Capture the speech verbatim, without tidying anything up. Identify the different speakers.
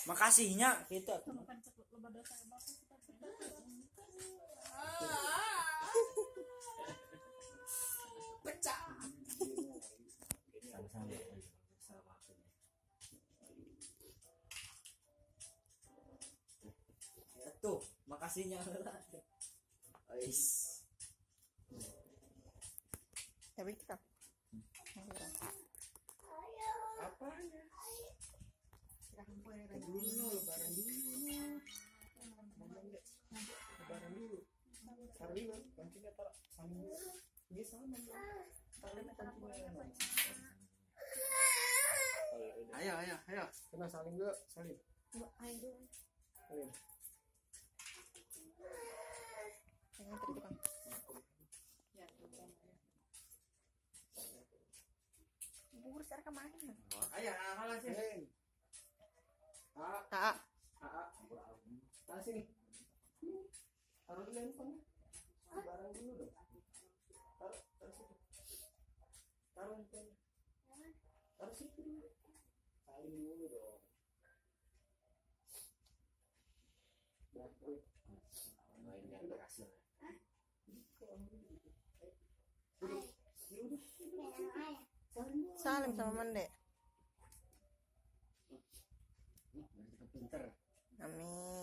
Speaker 1: Makasihnya gitu. Pecah. Ya tuh, makasihnya. Ais.
Speaker 2: Tapi kita.
Speaker 1: Apanya?
Speaker 2: Barang
Speaker 1: dulu, barang dulu. Barang dulu. Taruh dulu, kancingnya taruh samping dulu. Ini sama. Taruh kancingnya. Ayo, ayo, ayo. Kena saling dulu, saling.
Speaker 2: ayo dulu.
Speaker 1: Saling.
Speaker 2: Jangan tadi tukang. Bubur secara kemarin.
Speaker 1: Ayo, kalah sih. Ah,
Speaker 2: Ah,
Speaker 1: ah, ah, sini. Taruh dulu handphone. Barang dulu dong. Taruh, taruh situ. Taruh handphone. Taruh situ dulu. Saling dulu dong. Mainnya berhasil.
Speaker 2: salim sama Mende.
Speaker 1: Pinter.
Speaker 2: Amin.